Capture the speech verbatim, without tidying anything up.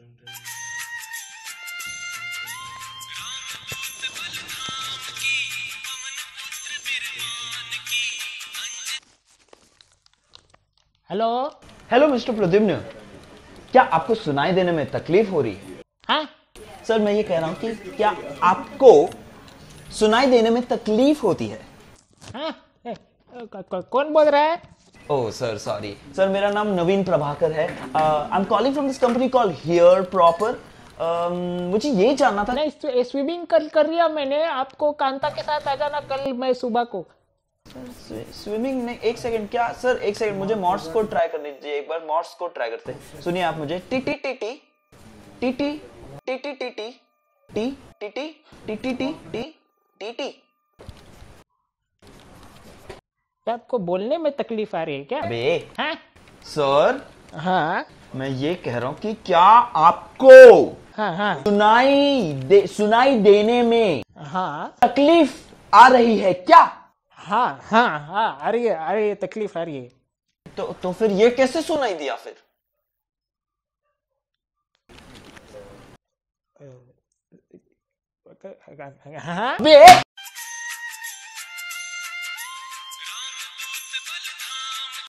Hello. Hello mister Pradyumna, क्या आपको सुनाई देने में तकलीफ हो रही है? हाँ सर मैं ये कह रहा हूँ कि क्या आपको सुनाई देने में तकलीफ होती है? हाँ ए, क- क- कौन बोल रहा है? ओह सर सॉरी सर, मेरा नाम नवीन प्रभाकर है। I am calling from this company called here proper. मुझे ये जानना था। नहीं, स्व- स्विमिंग कर कर लिया मैंने। आपको कांता के साथ आ जाना कल मैं सुबह को। स्विमिंग नहीं, एक सेकंड, क्या सर एक सेकंड, मुझे मॉर्स कोड ट्राई करने दीजिए एक बार। मॉर्स कोड ट्राई करते हैं। सुनिए आप मुझे टी टी टी टी टी टी टी टी टी टी टी टी टी टी टी टी टी टी टी। क्या आपको बोलने में तकलीफ आ रही है क्या? अबे हाँ सर, हाँ मैं ये कह रहा हूं कि क्या आपको हाँ हाँ सुनाई दे सुनाई देने में हाँ तकलीफ आ रही है क्या? हाँ हाँ हाँ आ रही है, आ रही है, तकलीफ आ रही है। तो तो फिर ये कैसे सुनाई दिया फिर? हाँ बे